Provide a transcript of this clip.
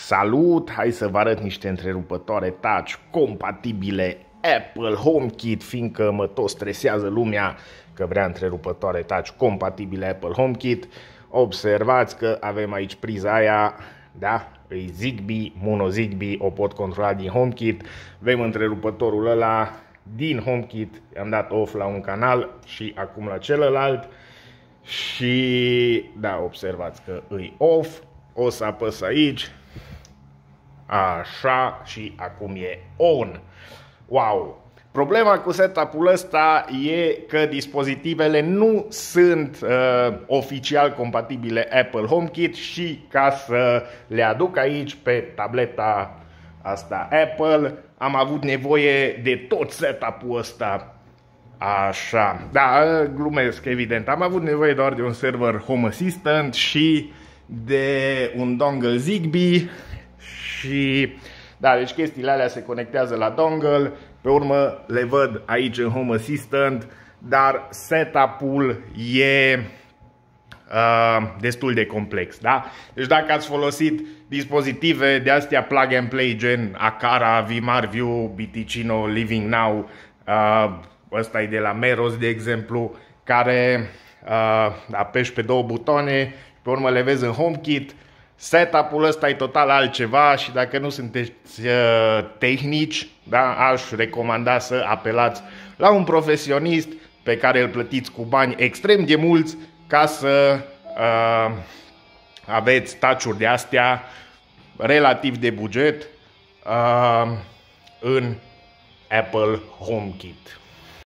Salut! Hai să vă arăt niște întrerupătoare touch compatibile Apple HomeKit, fiindcă mă tot stresează lumea că vrea întrerupătoare touch compatibile Apple HomeKit. Observați că avem aici priza aia, da? E Zigbee, Mono Zigbee, o pot controla din HomeKit. Avem întrerupătorul ăla din HomeKit, i-am dat off la un canal și acum la celălalt. Și da, observați că îi off. O să apăs aici. Așa, și acum e on. Wow! Problema cu setup-ul ăsta e că dispozitivele nu sunt oficial compatibile Apple HomeKit și ca să le aduc aici pe tableta asta Apple am avut nevoie de tot setup-ul ăsta. Așa, da, glumesc, evident. Am avut nevoie doar de un server Home Assistant și de un dongle Zigbee. Și da, deci chestiile alea se conectează la dongle, pe urmă le văd aici în Home Assistant, dar setup-ul e destul de complex, da? Deci dacă ați folosit dispozitive de astea plug and play gen Aqara, VMarview, BTCino, Living Now, ăsta e de la Meros de exemplu, care apeși pe două butoane, pe urmă le vezi în HomeKit. Setup-ul ăsta e total altceva și dacă nu sunteți tehnici, da, aș recomanda să apelați la un profesionist pe care îl plătiți cu bani extrem de mulți ca să aveți touch-uri de astea relativ de buget în Apple HomeKit.